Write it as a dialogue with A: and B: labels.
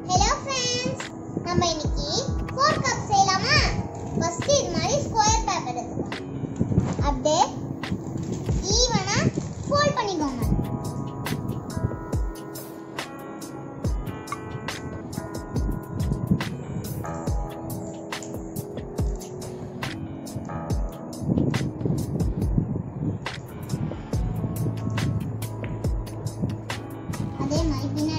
A: Hello friends, நம்ம இன்னைக்கு 4 cup செய்யலாமா? ஃபர்ஸ்ட் இது மாதிரி ஸ்கொயர் பேப்பர் எடுத்துக்கோங்க. அப்படியே ஈவனா ஃபோல்ட் பண்ணிக்கோங்க. அதே மாதிரி பின்னாடி